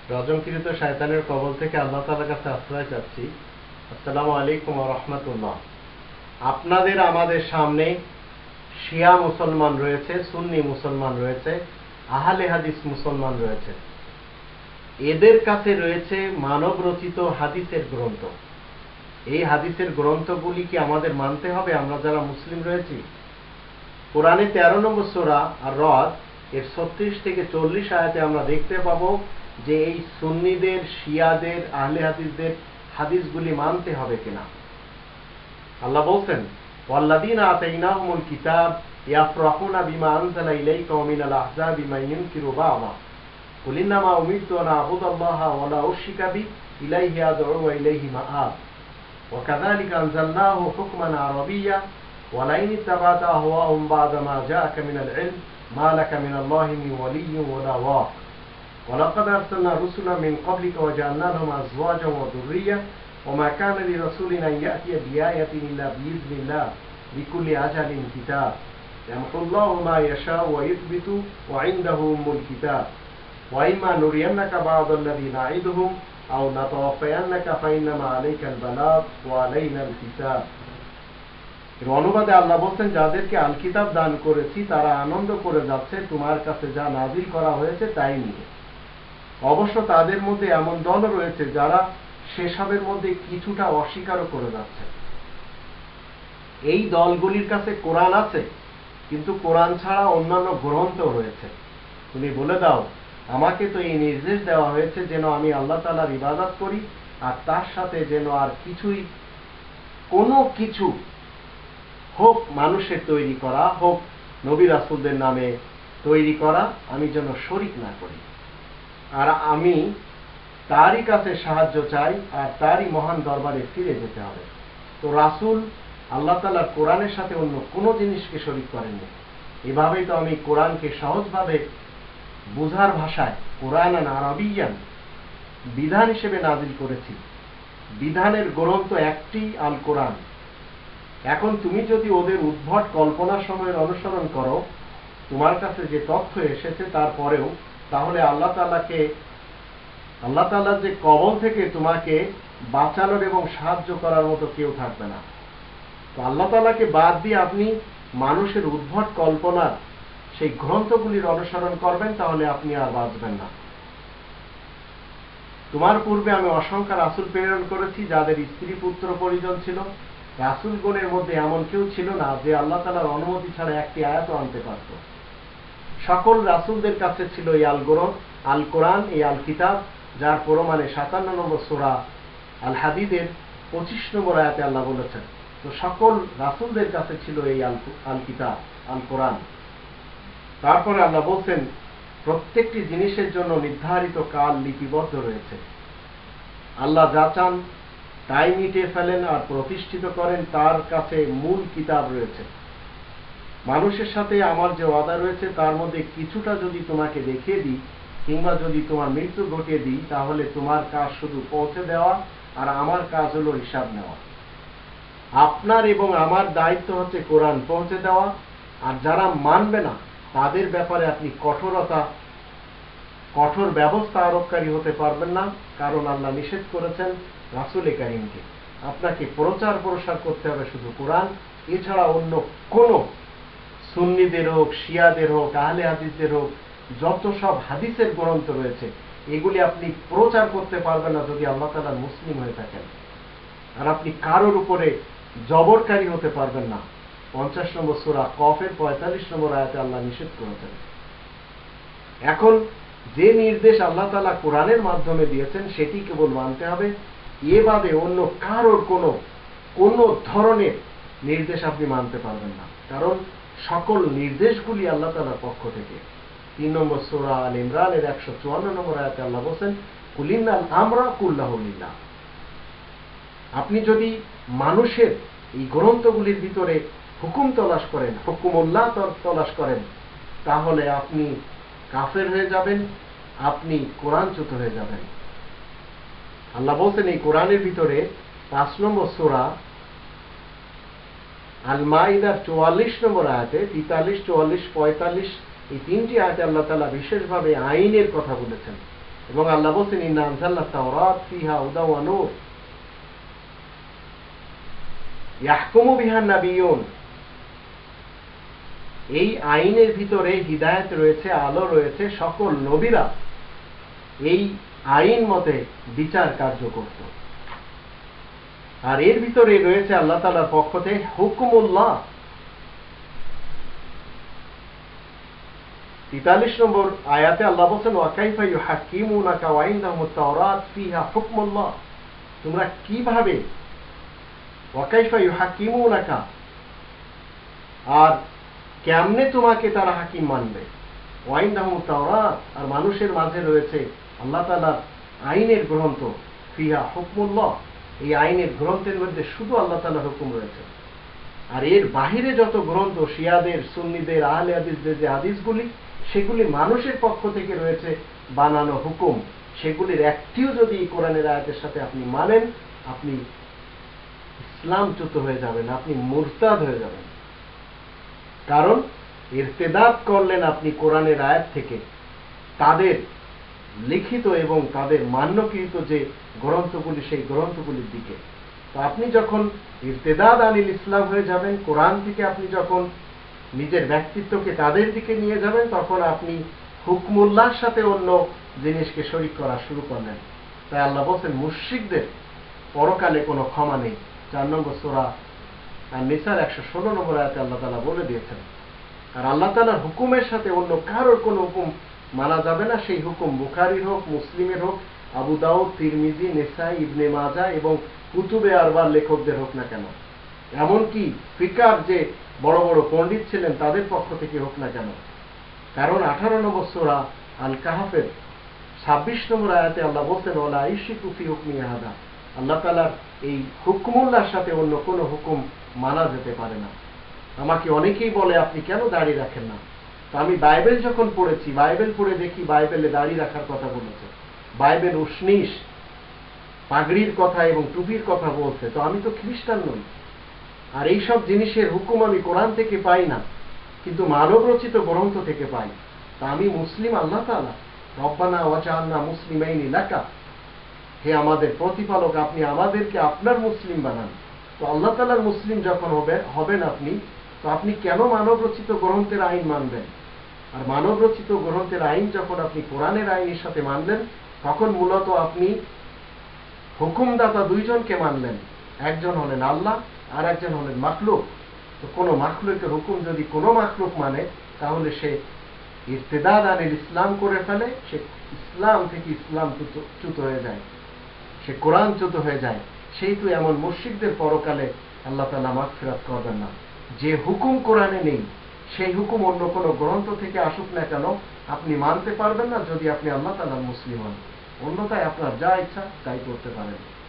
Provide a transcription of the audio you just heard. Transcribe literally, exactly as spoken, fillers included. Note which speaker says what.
Speaker 1: রজমকৃত শয়তানের কবল থেকে আল্লাহ তাআলার কাছে আশ্রয় চাচ্ছি। আসসালামু আলাইকুম ওয়া রাহমাতুল্লাহ। আপনাদের আমাদের সামনে শিয়া মুসলমান রয়েছে, সুন্নি মুসলমান রয়েছে, আহলে হাদিস মুসলমান রয়েছে। এদের কাছে রয়েছে মানব রচিত হাদিসের গ্রন্থ। এই হাদিসের গ্রন্থগুলি কি আমাদের মানতে হবে আমরা যারা মুসলিম রয়েছি? কোরআনে তেরো নম্বর সূরা আর রদ এর ছত্রিশ থেকে চল্লিশ আয়াতে আমরা দেখতে পাবো যে এই সুন্নিদের, শিয়াদের, আহলে হাদিসদের হাদিসগুলি মানতে হবে কিনা। আল্লাহ বলছেন, ওয়াল্লাযীনা আতাইনাহুমুল কিতাব ইয়াফরাহুনা বিমা আনজালা ইলাইকা ওয়া মিনাল আহজাবি মান ইউনকিরু বা'দা কুল ইন্নামা উমিরতু আন আ'বুদাল্লাহা ওয়া লা উশরিকা বিহি ইলাইহি আদ'উ ওয়া ইলাইহি মাআব ওয়া কাযালিকা আনজালনাহু হুকমান আরাবিয়্যা ওয়া লাইন ইত্তাবা'তা আহওয়াহুম বা'দা মা জাআকা মিনাল ইলম মা লাকা মিনাল্লাহি মিন ওয়ালিয়্যিন ওয়া লা ওয়াক ولقد أرسلنا رسلا من قبلك وجعلنا لهم أزواجا وذرية وما كان لرسول أن يأتي بآية إلا بإذن الله لكل أجل كتاب يمحو الله ما يشاء ويثبت وعنده أم الكتاب وإما نرينك بعض الذي نعدهم أو نتوفينك فإنما عليك البلاغ وعلينا الحساب। এর অনুবাদে আল্লাহ বলছেন, যাদেরকে আল কিতাব দান করেছি তারা আনন্দ করে যাচ্ছে তোমার কাছে যা নাজিল করা হয়েছে তাই নিয়ে। অবশ্য তাদের মধ্যে এমন দল রয়েছে যারা সেসবের মধ্যে কিছুটা অস্বীকারও করে যাচ্ছে। এই দলগুলির কাছে কোরআন আছে, কিন্তু কোরআন ছাড়া অন্যান্য গ্রন্থ রয়েছে। তুমি বলে দাও, আমাকে তো এই নির্দেশ দেওয়া হয়েছে যেন আমি আল্লাহ তাআলার ইবাদত করি, আর তার সাথে যেন আর কিছুই, কোনো কিছু হোক মানুষের তৈরি করা, হোক নবী রাসূলদের নামে তৈরি করা, আমি যেন শরীক না করি। আর আমি তারই কাছে সাহায্য চাই, আর তারই মহান দরবারে ফিরে যেতে হবে। তো রাসূল আল্লাহ তাআলার কোরআনের সাথে অন্য কোনো জিনিসকে শরীক করেননি। এভাবেই তো আমি কোরআনকে সহজভাবে বুঝার ভাষায় কোরআনান আরাবিয়ান বিধান হিসেবে নাজিল করেছি। বিধানের গ্রন্থ একটি, আল কোরআন। এখন তুমি যদি ওদের উদ্ভট কল্পনার সময়ের অনুসরণ করো, তোমার কাছে যে তথ্য এসেছে তারপরেও, তাহলে আল্লাহ তাআলাকে আল্লাহ তাআলার যে কবল থেকে তোমাকে বাঁচানোর এবং সাহায্য করার মতো কেউ থাকবে না। তো আল্লাহ তাআলাকে বাদ দিয়ে আপনি মানুষের উদ্ভট কল্পনার সেই গ্রন্থগুলির অনুসরণ করবেন, তাহলে আপনি আর বাঁচবেন না। তোমার পূর্বে আমি অসংখ্য রাসূল প্রেরণ করেছি যাদের স্ত্রী পুত্র পরিজন ছিল। রাসূলগণের মধ্যে এমন কেউ ছিল না যে আল্লাহ তাআলার অনুমতি ছাড়া একটি আয়াতও আনতে পারত। সকল রাসূলদের কাছে ছিল এই আল গ্রন্থ, আল কোরআন, এই আল কিতাব, যার প্রমাণে সাতান্ন নম্বর সূরা আল হাদীদের পঁচিশ নম্বর আয়াতে আল্লাহ বলেছেন। তো সকল রাসূলদের কাছে ছিল এই আল আল কিতাব, আল কোরআন। তারপরে আল্লাহ বলছেন, প্রত্যেকটি জিনিসের জন্য নির্ধারিত কাল লিপিবদ্ধ রয়েছে। আল্লাহ যা চান তাই মিটিয়ে ফেলেন আর প্রতিষ্ঠিত করেন, তার কাছে মূল কিতাব রয়েছে। মানুষের সাথে আমার যে ওয়াদা রয়েছে তার মধ্যে কিছুটা যদি তোমাকে দেখিয়ে দিই, কিংবা যদি তোমার মৃত্যু ঘটিয়ে দিই, তাহলে তোমার কাজ শুধু পৌঁছে দেওয়া, আর আমার কাজ হলো হিসাব নেওয়া। আপনার এবং আমার দায়িত্ব হচ্ছে কোরআন পৌঁছে দেওয়া, আর যারা মানবে না তাদের ব্যাপারে আপনি কঠোরতা কঠোর ব্যবস্থা আরোপকারী হতে পারবেন না, কারণ আল্লাহ নিষেধ করেছেন রাসূল কারীমকে আপনাকে প্রচার প্রসার করতে হবে শুধু কোরআন, এছাড়া অন্য কোনো সুন্নিদের হোক, শিয়াদের হোক, আহলে হাদিসদের হোক, যত সব হাদিসের গ্রন্থ রয়েছে এগুলি আপনি প্রচার করতে পারবেন না যদি আল্লাহ তাআলা মুসলিম হয়ে থাকেন। আর আপনি কারোর উপরে জবরকারী হতে পারবেন না। পঞ্চাশ নম্বর সূরা কফের পঁয়তাল্লিশ নম্বর আয়াতে আল্লাহ নিষেধ করেছেন। এখন যে নির্দেশ আল্লাহ তাআলা কোরআনের মাধ্যমে দিয়েছেন সেটি কেবল মানতে হবে। এ বাদে অন্য কারোর কোনো কোনো ধরনের নির্দেশ আপনি মানতে পারবেন না, কারণ সকল নির্দেশগুলি আল্লাহ তাআলার পক্ষ থেকে। তিন নম্বর সূরা আল ইমরানের একশো চুয়ান্ন নম্বর আয়াতে আল্লাহ বলেন, কুল ইন্নাল আমরা কুল্লাহু লিল্লাহ। আপনি যদি মানুষের এই গ্রন্থগুলির ভিতরে হুকুম তলাশ করেন, হুকুমুল্লাহ তলাশ করেন, তাহলে আপনি কাফের হয়ে যাবেন, আপনি কোরআনচ্যুত হয়ে যাবেন। আল্লাহ বলছেন এই কোরআনের ভিতরে পাঁচ নম্বর সূরা আল মাইদার চুয়াল্লিশ নম্বর আয়াতে, তেতাল্লিশ, চুয়াল্লিশ, পঁয়তাল্লিশ, এই তিনটি আয়াতে আল্লাহ তাআলা বিশেষভাবে আইনের কথা বলেছেন। এবং আল্লাহ বলছেন ইন্না আনজালনা তাওরাত ফিহা হুদা ওয়া নূর ইয়াহকুমু বিহা নাবিয়্যুন। এই আইনের ভিতরে হিদায়াত রয়েছে, আলো রয়েছে, সকল নবীরা এই আইন মতে বিচার কার্য করত। আর এর ভিতরে রয়েছে আল্লাহ তাআলার পক্ষ থেকে হুকুমুল্লাহ। তেতাল্লিশ নম্বর আয়াতে আল্লাহ বলেন ওয়া কাইফা ইউহাক্কিমুনাকা ওয়া ইনদাহুমুত তাওরাত ফিহা হুকমুল্লাহ। তোমরা কিভাবে ওয়া কাইফা ইউহাক্কিমুনাকা, আর কেমনে তোমাকে তারা হাকিম মানবে। ওয়া ইনদাহুমুত তাওরাত, আর মানুষের মাঝে রয়েছে আল্লাহ তাআলার আইনের গ্রন্থ, ফিহা হুকমুল্লাহ, এই আইনের গ্রন্থের মধ্যে শুধু আল্লাহ তাআলার হুকুম রয়েছে। আর এর বাহিরে যত গ্রন্থ শিয়াদের, সুন্নিদের, আহলে হাদিসদের যে হাদিসগুলি, সেগুলি মানুষের পক্ষ থেকে রয়েছে বানানো হুকুম। সেগুলির একটিও যদি কোরআনের আয়াতের সাথে আপনি মানেন, আপনি ইসলামচ্যুত হয়ে যাবেন, আপনি মুরতাদ হয়ে যাবেন। কারণ ইরতেদাদ করলেন আপনি কোরআনের আয়াত থেকে তাদের লিখিত এবং তাদের মান্যকৃত যে গ্রন্থগুলি, সেই গ্রন্থগুলির দিকে। তো আপনি যখন ইরতেদাদ আনিল ইসলাম হয়ে যাবেন, কোরআন থেকে আপনি যখন নিজের ব্যক্তিত্বকে তাদের দিকে নিয়ে যাবেন, তখন আপনি হুকমুল্লাহর সাথে অন্য জিনিসকে শরীক করা শুরু করলেন। তাই আল্লাহ বলছেন মুশরিকদের পরকালে কোনো ক্ষমা নেই। চার নম্বর সূরা আন-নিসার একশো ষোলো নম্বর আয়াতে আল্লাহ তাআলা বলে দিয়েছেন। আর আল্লাহ তাআলার হুকুমের সাথে অন্য কারোর কোনো হুকুম মানা যাবে না। সেই হুকুম বুখারীর হোক, মুসলিমের হোক, আবু দাউদ, তিরমিজি, নেসাই, ইবনে মাজাহ এবং কুতুবে আরবার লেখকদের হোক না কেন, এমনকি ফিকার যে বড় বড় পণ্ডিত ছিলেন তাদের পক্ষ থেকে হোক না কেন। কারণ আঠারো নম্বর সূরা আল কাহাফের ছাব্বিশ নম্বর আয়াতে আল্লাহ বলছেন ওয়ালা ইশরিকু ফি হুকমি হাদা, আল্লাহ তাআলার এই হুকমুল্লাহর সাথে অন্য কোনো হুকুম মানা যেতে পারে না। আমাকে অনেকেই বলে আপনি কেন দাড়ি রাখেন না। তো আমি বাইবেল যখন পড়েছি, বাইবেল পড়ে দেখি বাইবেলে দাড়ি রাখার কথা বলেছে, বাইবেল উষ্ণিস, পাগড়ির কথা এবং টুপির কথা বলছে। তো আমি তো খ্রিস্টান নই, আর এইসব জিনিসের হুকুম আমি কোরআন থেকে পাই না, কিন্তু মানব রচিত গ্রন্থ থেকে পাই। তা আমি মুসলিম আল্লাহ তাআলা, রব্বানা ওয়াজআলনা মুসলিমাইনি লাকা, হে আমাদের প্রতিপালক, আপনি আমাদেরকে আপনার মুসলিম বানান। তো আল্লাহ তাআলার মুসলিম যখন হবে হবেন আপনি, তো আপনি কেন মানব রচিত গ্রন্থের আইন মানবেন? আর মানব রচিত গ্রন্থের আইন যখন আপনি কোরআনের আইনের সাথে মানলেন, তখন মূলত আপনি হুকুমদাতা দুইজনকে মানলেন। একজন হলেন আল্লাহ, আর একজন হলেন মাখলুক। তো কোনো মাখলুকের হুকুম যদি কোনো মাখলুক মানে, তাহলে সে ইরতেদাদ আনিল ইসলাম করে ফেলে, সে ইসলাম থেকে ইসলাম চ্যুত হয়ে যায়, সে কোরআন চ্যুত হয়ে যায়। সেহেতু এমন মুশরিকদের পরকালে আল্লাহ তাআলা মাগফিরাত করবেন না। যে হুকুম কোরআনে নেই, সেই হুকুম অন্য কোনো গ্রন্থ থেকে আসুক না কেন, আপনি মানতে পারবেন না যদি আপনি আল্লাহ তাআলার মুসলিম হন। অন্যথায় আপনার যা ইচ্ছা তাই করতে পারেন।